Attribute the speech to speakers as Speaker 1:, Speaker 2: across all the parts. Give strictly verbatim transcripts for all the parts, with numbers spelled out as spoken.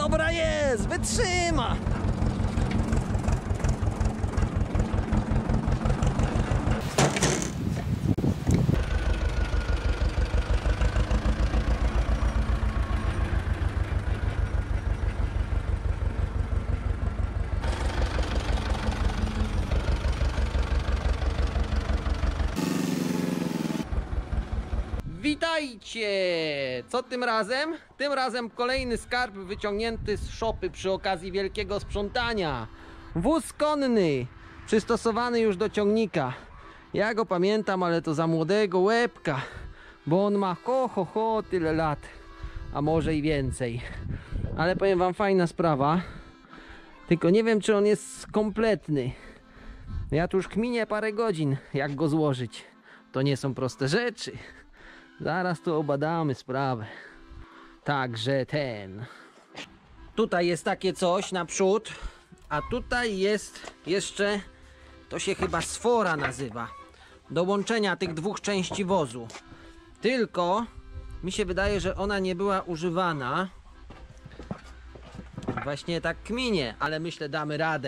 Speaker 1: Dobra jest, wytrzyma. Witajcie! Co tym razem? Tym razem kolejny skarb wyciągnięty z szopy przy okazji wielkiego sprzątania. Wóz konny, przystosowany już do ciągnika. Ja go pamiętam, ale to za młodego łebka, bo on ma ho, ho, ho, tyle lat, a może i więcej. Ale powiem wam, fajna sprawa, tylko nie wiem, czy on jest kompletny. Ja tu już kminię parę godzin, jak go złożyć. To nie są proste rzeczy. Zaraz tu obadamy sprawę. Także ten. Tutaj jest takie coś naprzód, a tutaj jest jeszcze, to się chyba sfora nazywa, do łączenia tych dwóch części wozu. Tylko mi się wydaje, że ona nie była używana. Właśnie tak kminie, ale myślę, damy radę.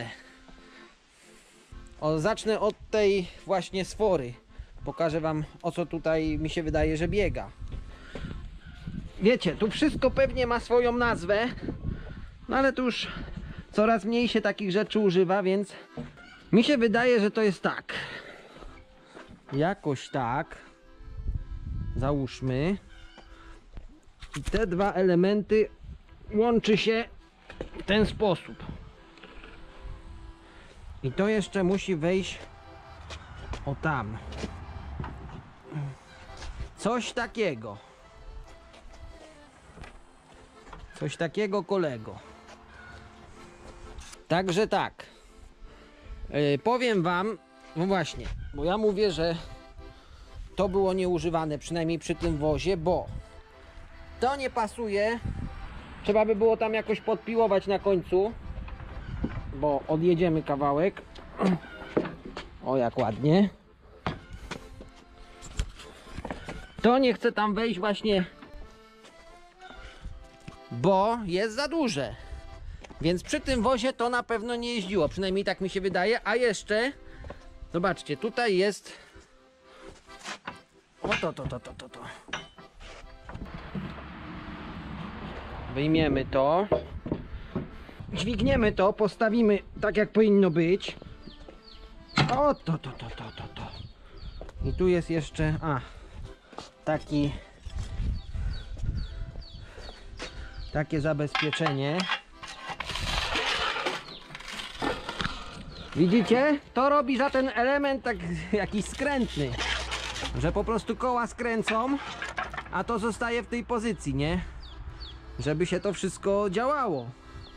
Speaker 1: O, zacznę od tej właśnie sfory. Pokażę wam, o co tutaj mi się wydaje, że biega. Wiecie, tu wszystko pewnie ma swoją nazwę, no ale tu już coraz mniej się takich rzeczy używa, więc mi się wydaje, że to jest tak. Jakoś tak. Załóżmy. I te dwa elementy łączy się w ten sposób. I to jeszcze musi wejść o tam. Coś takiego. Coś takiego, kolego. Także tak. Yy, powiem wam, no właśnie, bo ja mówię, że to było nieużywane, przynajmniej przy tym wozie, bo to nie pasuje. Trzeba by było tam jakoś podpiłować na końcu, bo odjedziemy kawałek. O, jak ładnie. To nie chce tam wejść właśnie, bo jest za duże. Więc przy tym wozie to na pewno nie jeździło, przynajmniej tak mi się wydaje. A jeszcze, zobaczcie, tutaj jest, o to, to, to, to, to, to. Wyjmiemy to, dźwigniemy to, postawimy tak, jak powinno być. O, to, to, to, to, to, to. I tu jest jeszcze, a, taki, takie zabezpieczenie. Widzicie? To robi za ten element tak jakiś skrętny, że po prostu koła skręcą, a to zostaje w tej pozycji, nie? Żeby się to wszystko działało.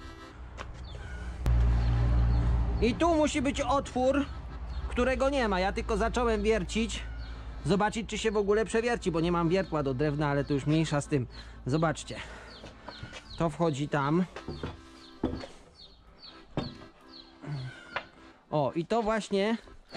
Speaker 1: I tu musi być otwór, którego nie ma. Ja tylko zacząłem wiercić, zobaczyć, czy się w ogóle przewierci, bo nie mam wiertła do drewna, ale to już mniejsza z tym. Zobaczcie. To wchodzi tam. O, i to właśnie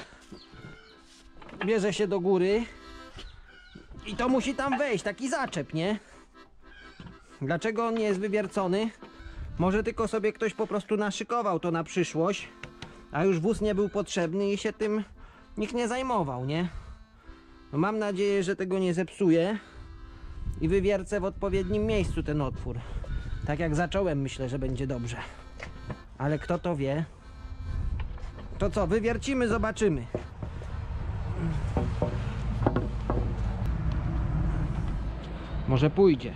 Speaker 1: bierze się do góry. I to musi tam wejść, taki zaczep, nie? Dlaczego on nie jest wywiercony? Może tylko sobie ktoś po prostu naszykował to na przyszłość, a już wóz nie był potrzebny i się tym nikt nie zajmował, nie? No, mam nadzieję, że tego nie zepsuję i wywiercę w odpowiednim miejscu ten otwór. Tak jak zacząłem, myślę, że będzie dobrze. Ale kto to wie? To co, wywiercimy, zobaczymy. Może pójdzie.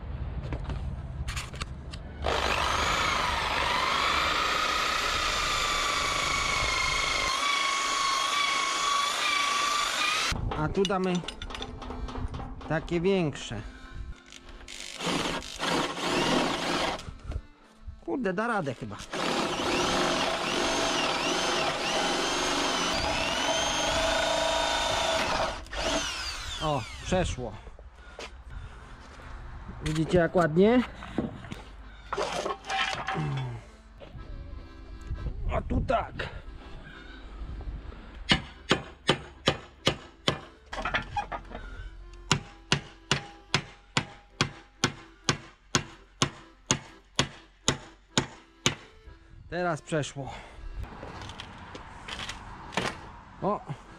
Speaker 1: A tu damy takie większe. Kurde, da radę chyba. O, przeszło. Widzicie, jak ładnie? A tu tak. Teraz przeszło. O!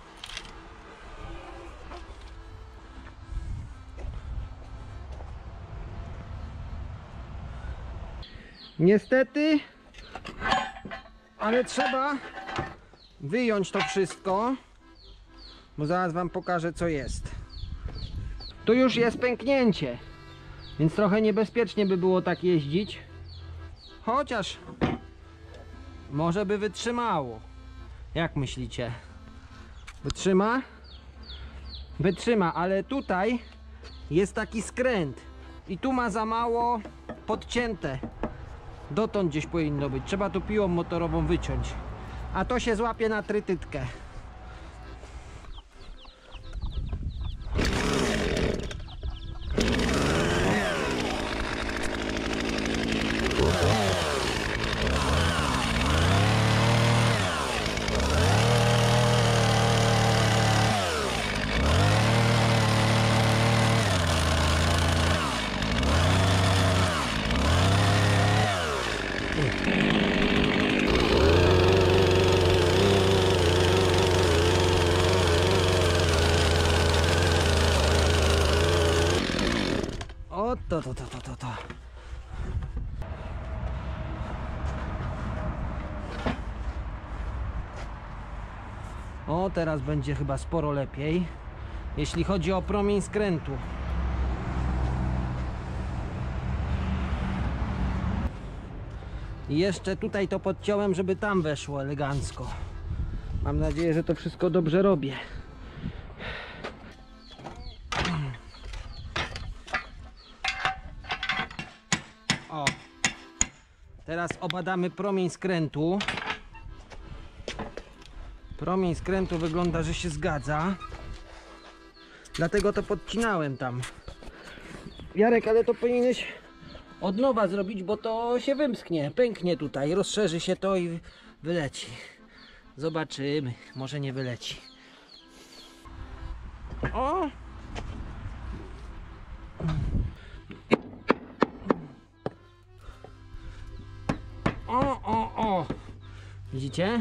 Speaker 1: Niestety, ale trzeba wyjąć to wszystko, bo zaraz wam pokażę, co jest. Tu już jest pęknięcie, więc trochę niebezpiecznie by było tak jeździć. Chociaż może by wytrzymało. Jak myślicie? Wytrzyma? Wytrzyma, ale tutaj jest taki skręt i tu ma za mało podcięte. Dotąd gdzieś powinno być. Trzeba tu piłą motorową wyciąć. A to się złapie na trytytkę. O to, to, to, to, to, to. O, teraz będzie chyba sporo lepiej, jeśli chodzi o promień skrętu. I jeszcze tutaj to podciąłem, żeby tam weszło elegancko. Mam nadzieję, że to wszystko dobrze robię. O, teraz obadamy promień skrętu. Promień skrętu wygląda, że się zgadza. Dlatego to podcinałem tam. Jarek, ale to powinieneś od nowa zrobić, bo to się wymsknie, pęknie tutaj, rozszerzy się to i wyleci. Zobaczymy, może nie wyleci. O! O, o, o! Widzicie?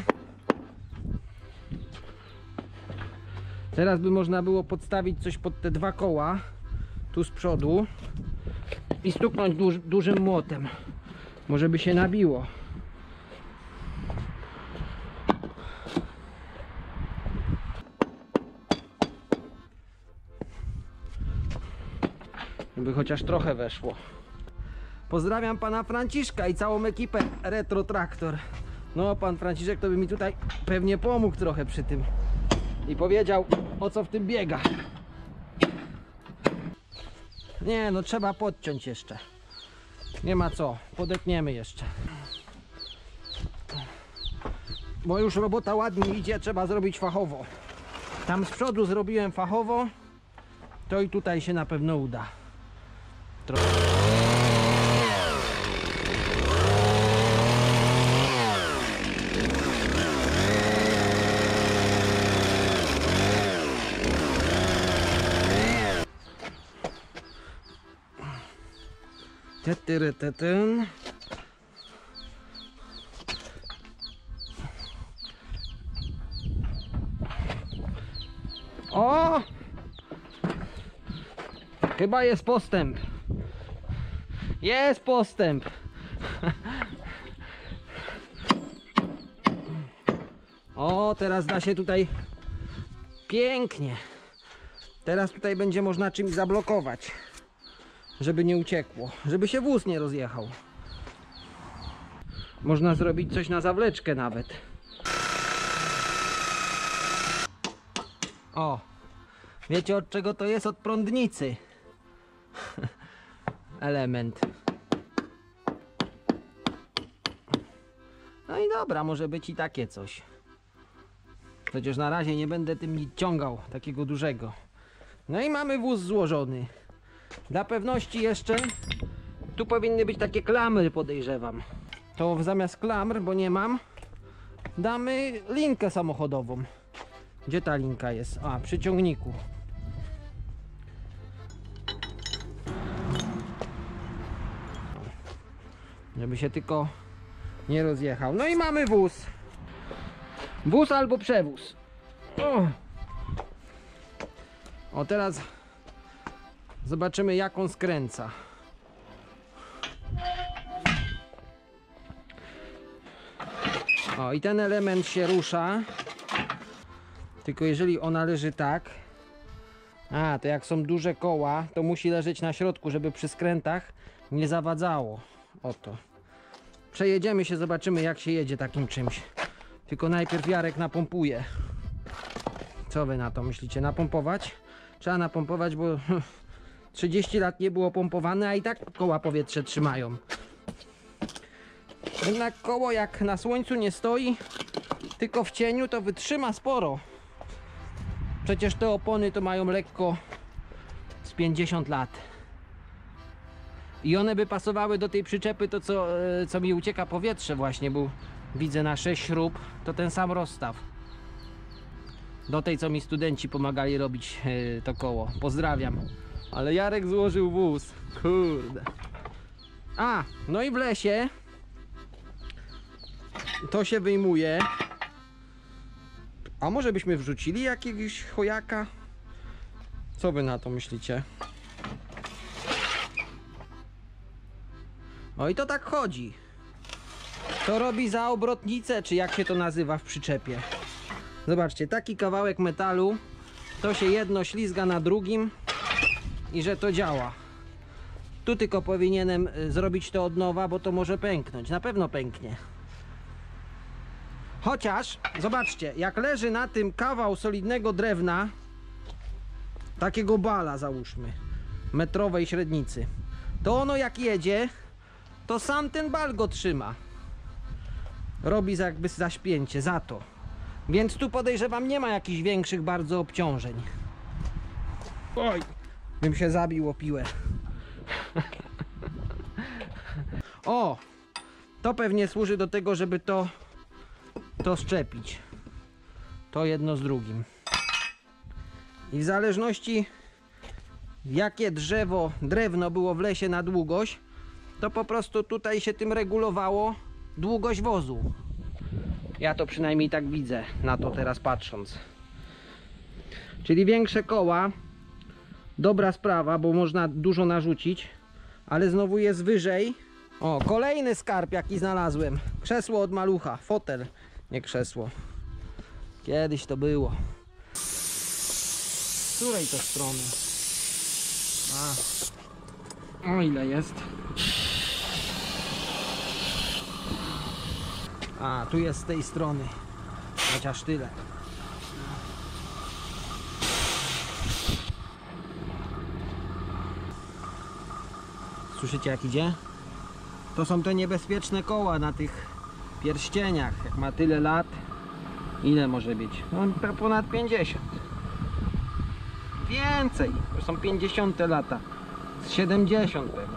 Speaker 1: Teraz by można było podstawić coś pod te dwa koła, tu z przodu, i stuknąć duż, dużym młotem. Może by się nabiło. Żeby chociaż trochę weszło. Pozdrawiam pana Franciszka i całą ekipę Retro Traktor. No, pan Franciszek to by mi tutaj pewnie pomógł trochę przy tym i powiedział, o co w tym biega. Nie, no trzeba podciąć jeszcze. Nie ma co, podetniemy jeszcze. Bo już robota ładnie idzie, trzeba zrobić fachowo. Tam z przodu zrobiłem fachowo, to i tutaj się na pewno uda. Tro Tetyrytytyn. O! Chyba jest postęp. Jest postęp. O, teraz da się tutaj pięknie. Teraz tutaj będzie można czymś zablokować, żeby nie uciekło, żeby się wóz nie rozjechał. Można zrobić coś na zawleczkę nawet. O, wiecie od czego to jest? Od prądnicy. Element. No i dobra, może być i takie coś. Chociaż na razie nie będę tym nic ciągał, takiego dużego. No i mamy wóz złożony. Dla pewności jeszcze tu powinny być takie klamry, podejrzewam. To zamiast klamr, bo nie mam, damy linkę samochodową. Gdzie ta linka jest? A, przy ciągniku. Żeby się tylko nie rozjechał. No i mamy wóz. Wóz albo przewóz. O, o teraz zobaczymy, jak on skręca. O, i ten element się rusza. Tylko jeżeli ona leży tak, a to jak są duże koła, to musi leżeć na środku, żeby przy skrętach nie zawadzało. Oto. Przejedziemy się, zobaczymy, jak się jedzie takim czymś. Tylko najpierw Jarek napompuje. Co wy na to myślicie? Napompować? Trzeba napompować, bo trzydzieści lat nie było pompowane, a i tak koła powietrze trzymają. Jednak koło, jak na słońcu nie stoi, tylko w cieniu, to wytrzyma sporo. Przecież te opony to mają lekko z pięćdziesiąt lat. I one by pasowały do tej przyczepy, to co, co mi ucieka powietrze właśnie, bo widzę na sześć śrub, to ten sam rozstaw. Do tej, co mi studenci pomagali robić to koło. Pozdrawiam. Ale Jarek złożył wóz. Kurde. A, no i w lesie to się wyjmuje. A może byśmy wrzucili jakiegoś chojaka? Co wy na to myślicie? O i to tak chodzi. To robi za obrotnicę, czy jak się to nazywa w przyczepie. Zobaczcie, taki kawałek metalu, to się jedno ślizga na drugim i że to działa. Tu tylko powinienem zrobić to od nowa, bo to może pęknąć. Na pewno pęknie. Chociaż, zobaczcie, jak leży na tym kawał solidnego drewna, takiego bala załóżmy, metrowej średnicy, to ono jak jedzie, to sam ten bal go trzyma. Robi jakby zaśpięcie za to. Więc tu podejrzewam, nie ma jakichś większych bardzo obciążeń. Oj, bym się zabił o piłę. O, to pewnie służy do tego, żeby to to szczepić. To jedno z drugim. I w zależności jakie drzewo, drewno było w lesie na długość, to po prostu tutaj się tym regulowało długość wozu. Ja to przynajmniej tak widzę, na to teraz patrząc. Czyli większe koła, dobra sprawa, bo można dużo narzucić, ale znowu jest wyżej. O, kolejny skarb jaki znalazłem. Krzesło od malucha, fotel, nie krzesło. Kiedyś to było. Z której to strony? A, o ile jest? A, tu jest z tej strony. Chociaż tyle. Słyszycie, jak idzie? To są te niebezpieczne koła na tych pierścieniach. Jak ma tyle lat, ile może być? No, ponad pięćdziesiąt. Więcej. To są pięćdziesiąte lata. Z siedemdziesiąt pewnie.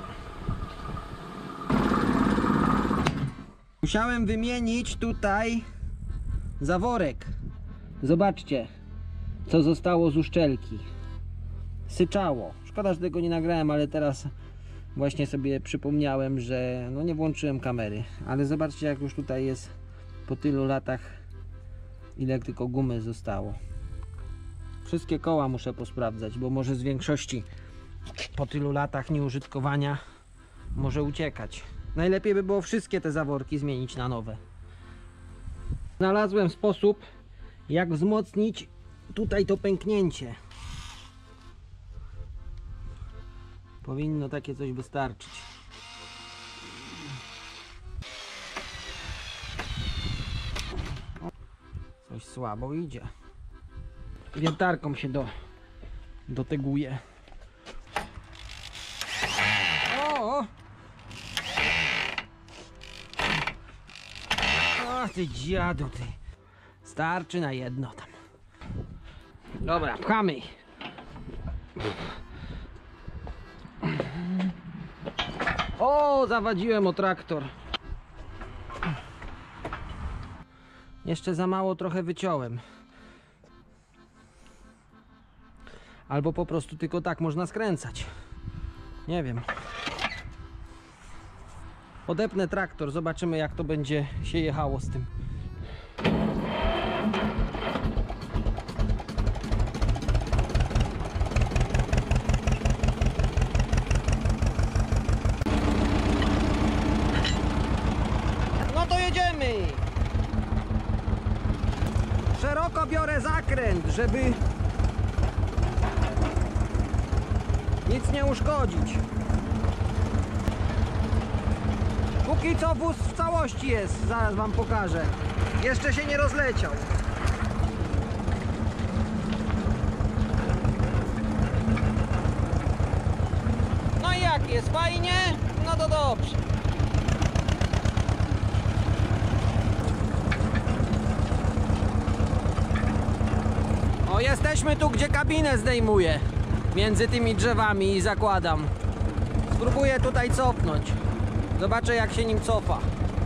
Speaker 1: Musiałem wymienić tutaj zaworek. Zobaczcie, co zostało z uszczelki. Syczało. Szkoda, że tego nie nagrałem, ale teraz właśnie sobie przypomniałem, że no nie włączyłem kamery. Ale zobaczcie, jak już tutaj jest po tylu latach, ile tylko gumy zostało. Wszystkie koła muszę posprawdzać, bo może z większości po tylu latach nieużytkowania może uciekać. Najlepiej by było wszystkie te zaworki zmienić na nowe. Znalazłem sposób, jak wzmocnić tutaj to pęknięcie. Powinno takie coś wystarczyć. Coś słabo idzie. Wiertarką się do, doteguje. O! O ty dziadu, ty. Starczy na jedno tam. Dobra, pchamy. O, zawadziłem o traktor. Jeszcze za mało trochę wyciąłem. Albo po prostu tylko tak można skręcać. Nie wiem. Odepnę traktor, zobaczymy jak to będzie się jechało z tym. No to jedziemy! Szeroko biorę zakręt, żeby nic nie uszkodzić. Póki co wóz w całości jest, zaraz wam pokażę. Jeszcze się nie rozleciał. No i jak jest? Fajnie? No to dobrze. O, jesteśmy tu, gdzie kabinę zdejmuję. Między tymi drzewami i zakładam. Spróbuję tutaj cofnąć. Zobaczę jak się nim cofa.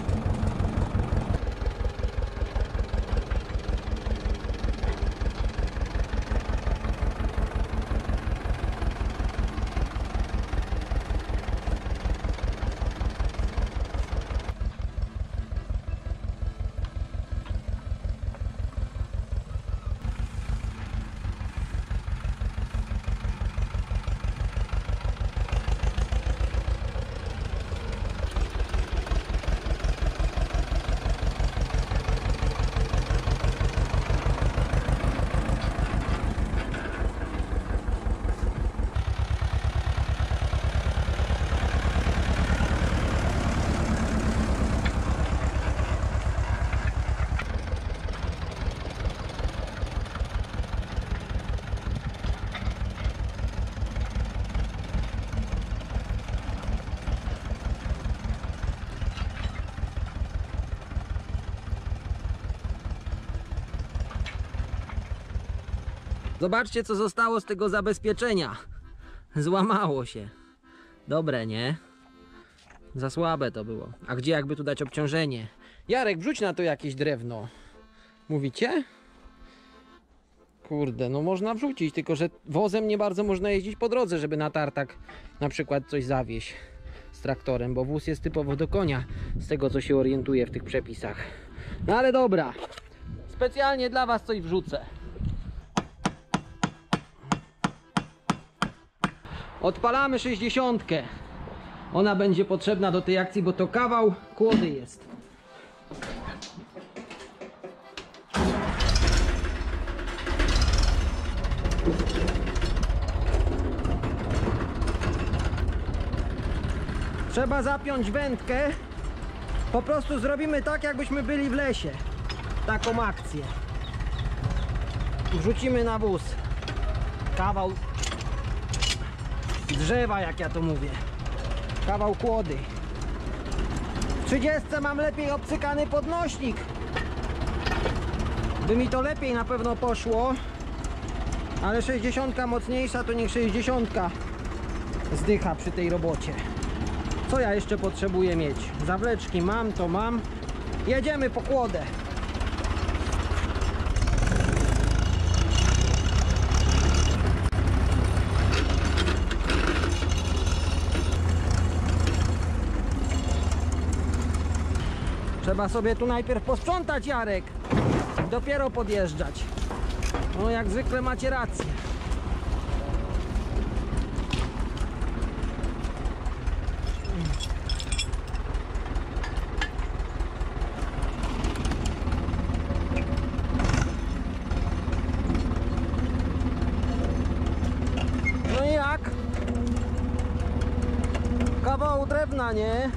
Speaker 1: Zobaczcie co zostało z tego zabezpieczenia. Złamało się. Dobre, nie? Za słabe to było. A gdzie jakby tu dać obciążenie? Jarek, wrzuć na to jakieś drewno. Mówicie? Kurde, no można wrzucić, tylko że wozem nie bardzo można jeździć po drodze, żeby na tartak na przykład coś zawieźć z traktorem, bo wóz jest typowo do konia, z tego co się orientuję w tych przepisach. No ale dobra, specjalnie dla was coś wrzucę. Odpalamy sześćdziesiątkę. Ona będzie potrzebna do tej akcji, bo to kawał kłody jest. Trzeba zapiąć wędkę. Po prostu zrobimy tak, jakbyśmy byli w lesie. Taką akcję. Wrzucimy na wóz kawał drzewa, jak ja to mówię. Kawał kłody. W trzydziestce mam lepiej obcykany podnośnik. By mi to lepiej na pewno poszło. Ale sześćdziesiątka mocniejsza, to niech sześćdziesiątka zdycha przy tej robocie. Co ja jeszcze potrzebuję mieć? Zawleczki mam, to mam. Jedziemy po kłodę. Trzeba sobie tu najpierw posprzątać, Jarek. Dopiero podjeżdżać. No jak zwykle macie rację. No i jak? Kawał drewna, nie?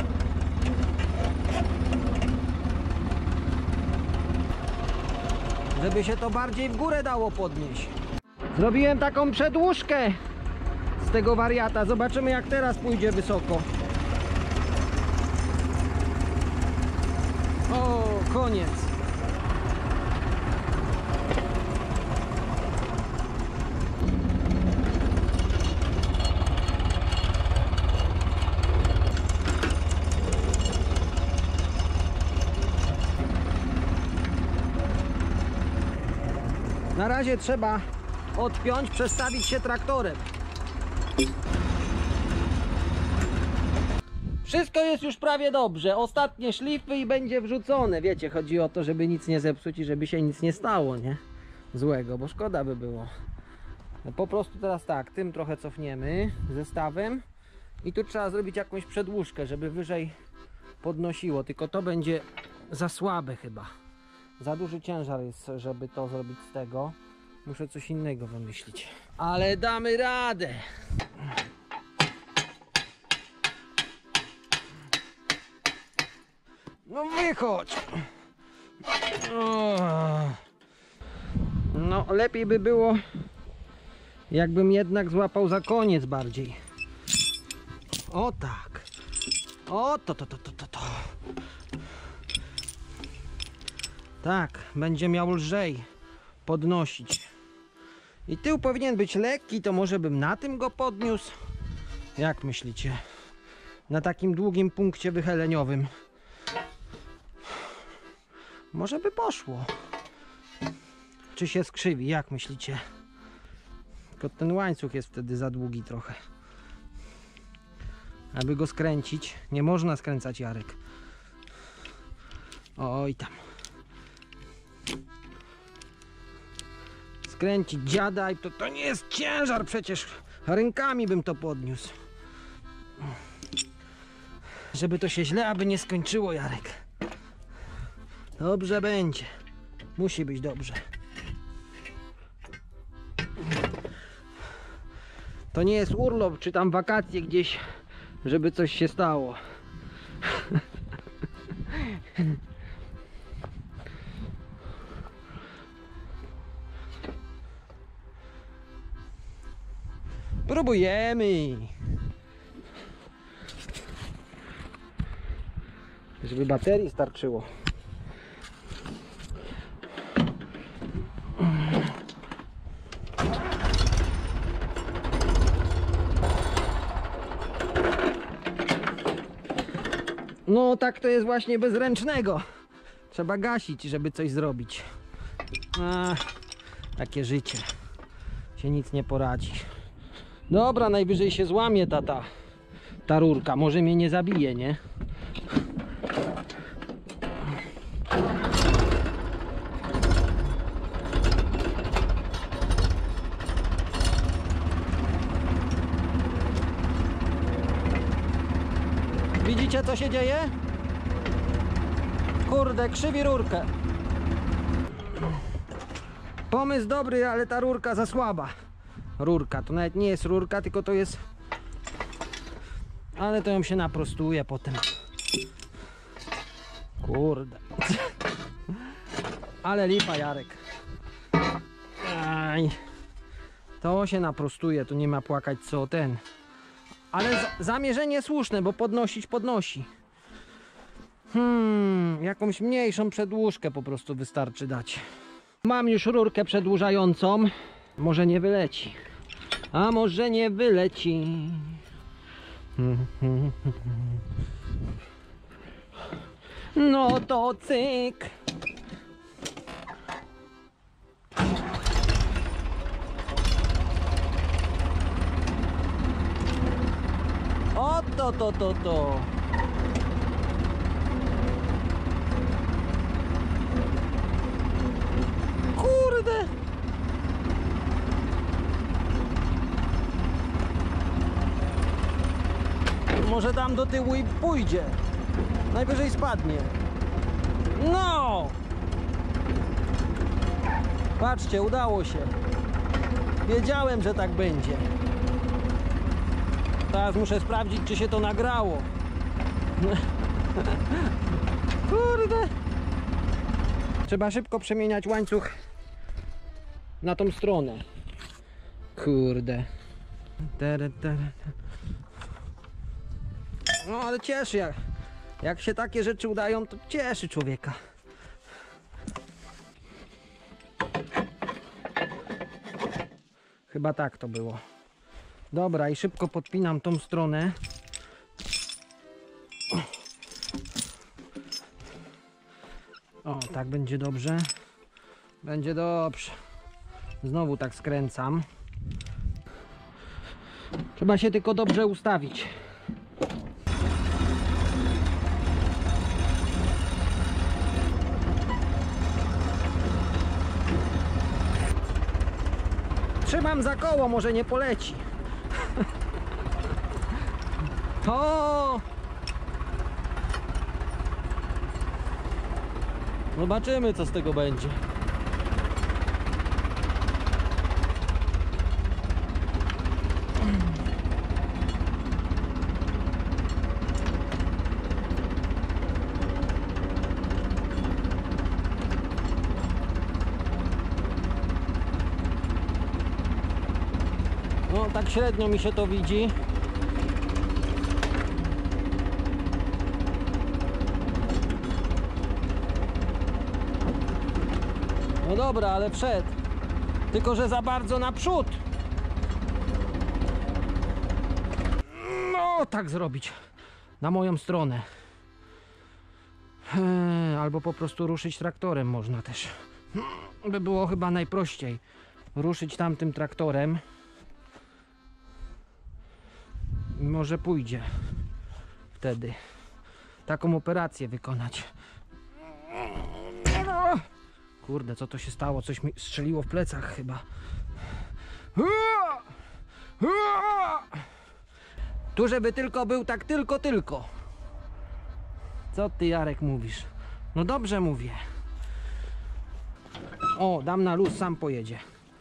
Speaker 1: Żeby się to bardziej w górę dało podnieść. Zrobiłem taką przedłużkę z tego wariata. Zobaczymy jak teraz pójdzie wysoko. O, koniec. Na razie trzeba odpiąć, przestawić się traktorem. Wszystko jest już prawie dobrze. Ostatnie szlify i będzie wrzucone. Wiecie, chodzi o to, żeby nic nie zepsuć i żeby się nic nie stało, nie? Złego, bo szkoda by było. No po prostu teraz tak, tym trochę cofniemy zestawem i tu trzeba zrobić jakąś przedłużkę, żeby wyżej podnosiło, tylko to będzie za słabe chyba. Za duży ciężar jest, żeby to zrobić z tego. Muszę coś innego wymyślić. Ale damy radę. No wychodź. No lepiej by było, jakbym jednak złapał za koniec bardziej. O tak. O to to to to to to. Tak, będzie miał lżej podnosić. I tył powinien być lekki, to może bym na tym go podniósł. Jak myślicie? Na takim długim punkcie wychyleniowym. Może by poszło. Czy się skrzywi? Jak myślicie? Tylko ten łańcuch jest wtedy za długi trochę. Aby go skręcić, nie można skręcać, Jarek. Oj tam. Skręcić dziada i to, to nie jest ciężar przecież. Rękami bym to podniósł. Żeby to się źle aby nie skończyło, Jarek. Dobrze będzie. Musi być dobrze. To nie jest urlop, czy tam wakacje gdzieś, żeby coś się stało. Próbujemy. Żeby baterii starczyło. No tak to jest właśnie bez ręcznego. Trzeba gasić, żeby coś zrobić. A, takie życie. Się nic nie poradzi. Dobra, najwyżej się złamie ta, ta, ta rurka. Może mnie nie zabije, nie? Widzicie, co się dzieje? Kurde, krzywi rurkę. Pomysł dobry, ale ta rurka za słaba. Rurka, to nawet nie jest rurka, tylko to jest... Ale to ją się naprostuje potem. Kurde. Ale lipa, Jarek. Aj. To się naprostuje, tu nie ma płakać co ten. Ale zamierzenie słuszne, bo podnosić podnosi. Hmm, jakąś mniejszą przedłużkę po prostu wystarczy dać. Mam już rurkę przedłużającą. Może nie wyleci. A może nie wyleci. No to cyk. O to to to to. Kurde. Może tam do tyłu i pójdzie. Najwyżej spadnie. No! Patrzcie, udało się. Wiedziałem, że tak będzie. Teraz muszę sprawdzić, czy się to nagrało. Kurde. Trzeba szybko przemieniać łańcuch na tą stronę. Kurde. No ale cieszy, jak, jak się takie rzeczy udają, to cieszy człowieka. Chyba tak to było. Dobra, i szybko podpinam tą stronę. O, tak będzie dobrze. Będzie dobrze. Znowu tak skręcam. Trzeba się tylko dobrze ustawić. Trzymam za koło, może nie poleci. O! Zobaczymy, co z tego będzie. No, tak średnio mi się to widzi. No dobra, ale przed. Tylko że za bardzo naprzód. No, tak zrobić. Na moją stronę. Eee, albo po prostu ruszyć traktorem można też. By było chyba najprościej. Ruszyć tamtym traktorem. Może pójdzie wtedy taką operację wykonać. Kurde, co to się stało? Coś mi strzeliło w plecach chyba. Tu żeby tylko był, tak tylko, tylko. Co ty, Jarek, mówisz? No dobrze mówię. O, dam na luz, sam pojedzie.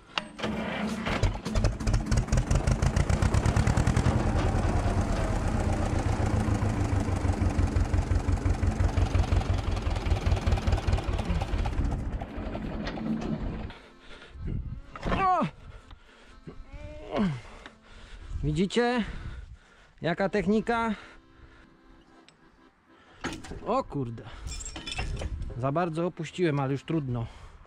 Speaker 1: Widzicie? Jaka technika? O kurde. Za bardzo opuściłem, ale już trudno.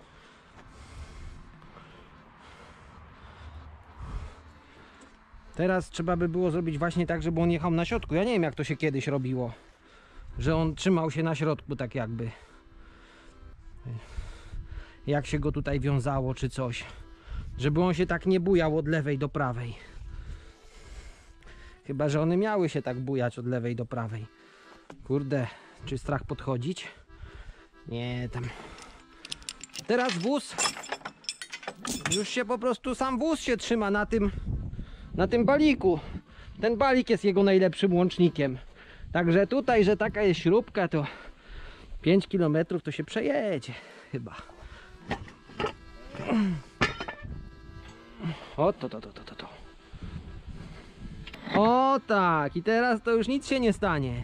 Speaker 1: Teraz trzeba by było zrobić właśnie tak, żeby on jechał na środku. Ja nie wiem, jak to się kiedyś robiło. Że on trzymał się na środku, tak jakby. Jak się go tutaj wiązało, czy coś. Żeby on się tak nie bujał od lewej do prawej. Chyba że one miały się tak bujać od lewej do prawej. Kurde, czy strach podchodzić? Nie, tam. Teraz wóz. Już się po prostu sam wóz się trzyma na tym, na tym baliku. Ten balik jest jego najlepszym łącznikiem. Także tutaj, że taka jest śrubka, to pięć kilometrów to się przejedzie chyba. O to, to, to, to, to, to. O tak, i teraz to już nic się nie stanie.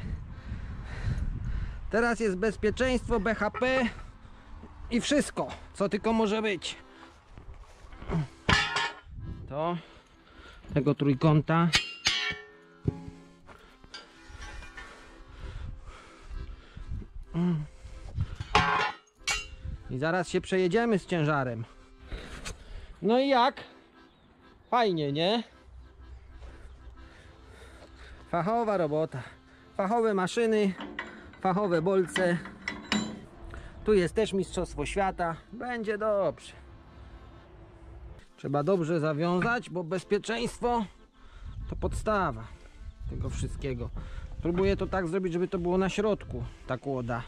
Speaker 1: Teraz jest bezpieczeństwo, B H P i wszystko, co tylko może być. To tego trójkąta. I zaraz się przejedziemy z ciężarem. No i jak? Fajnie, nie? Fachowa robota. Fachowe maszyny, fachowe bolce. Tu jest też mistrzostwo świata. Będzie dobrze. Trzeba dobrze zawiązać, bo bezpieczeństwo to podstawa tego wszystkiego. Próbuję to tak zrobić, żeby to było na środku. Ta kłoda.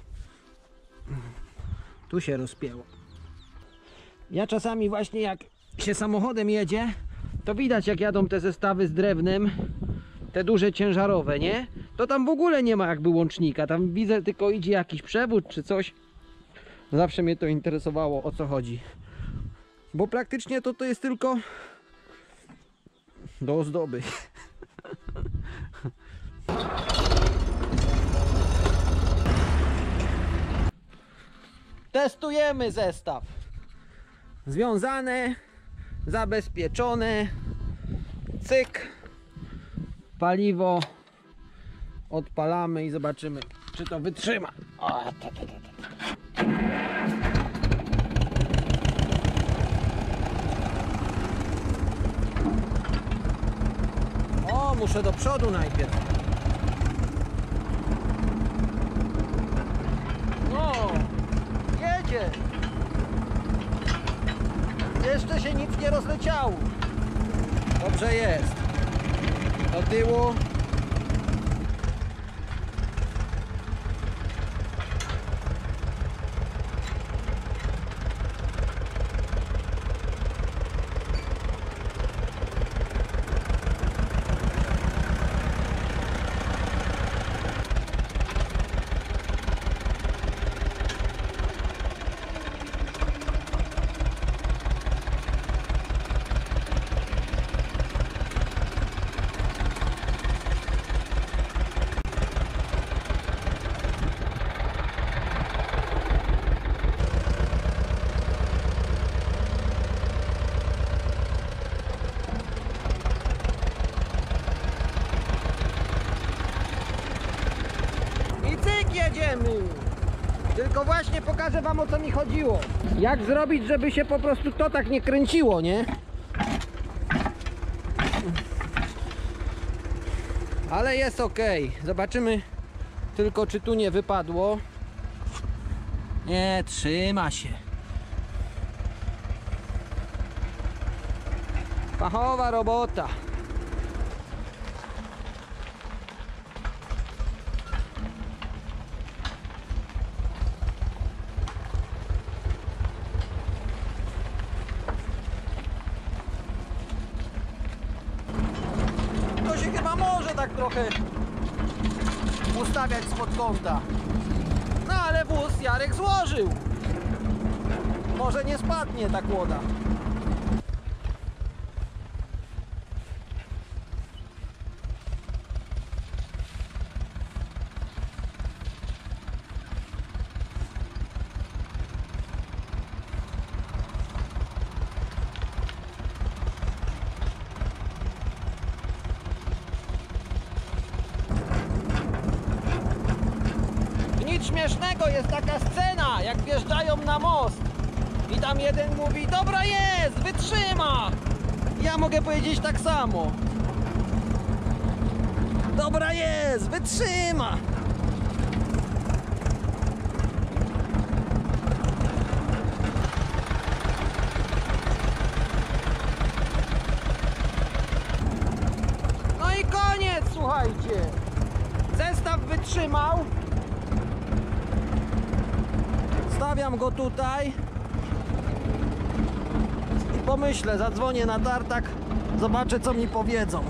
Speaker 1: Tu się rozpięło. Ja czasami właśnie jak się samochodem jedzie, to widać jak jadą te zestawy z drewnem, te duże ciężarowe, nie? To tam w ogóle nie ma jakby łącznika. Tam widzę tylko idzie jakiś przewód czy coś. Zawsze mnie to interesowało, o co chodzi. Bo praktycznie to to jest tylko do ozdoby. Testujemy zestaw. Związane, zabezpieczone. Cyk. Paliwo. Odpalamy i zobaczymy, czy to wytrzyma. O, ta, ta, ta, ta. O, muszę do przodu najpierw. No, jedzie. Jeszcze się nic nie rozleciało. Dobrze jest. Do tyłu. jedziemy. Tylko właśnie pokażę wam, o co mi chodziło. Jak zrobić, żeby się po prostu to tak nie kręciło, nie? Ale jest ok. Zobaczymy tylko, czy tu nie wypadło. Nie, trzyma się. Fachowa robota. To się chyba może tak trochę ustawiać spod kąta. No ale wóz Jarek złożył. Może nie spadnie ta kłoda. Nic śmiesznego, jest taka scena, jak wjeżdżają na most i tam jeden mówi: dobra jest, wytrzyma. Ja mogę powiedzieć tak samo. Dobra jest, wytrzyma. No i koniec, słuchajcie. Zestaw wytrzymał. Stawiam go tutaj i pomyślę, zadzwonię na tartak, zobaczę, co mi powiedzą.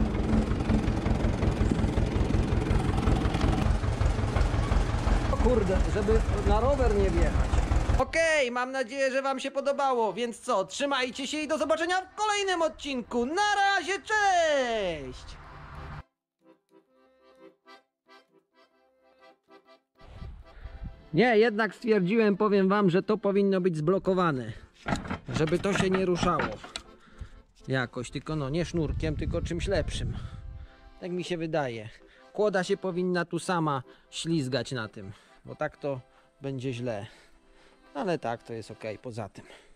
Speaker 1: O kurde, żeby na rower nie wjechać. Okej, okay, mam nadzieję, że wam się podobało, więc co, trzymajcie się i do zobaczenia w kolejnym odcinku. Na razie, cześć! Nie, jednak stwierdziłem, powiem wam, że to powinno być zblokowane, żeby to się nie ruszało jakoś, tylko no nie sznurkiem, tylko czymś lepszym. Tak mi się wydaje. Kłoda się powinna tu sama ślizgać na tym, bo tak to będzie źle. Ale tak to jest ok poza tym.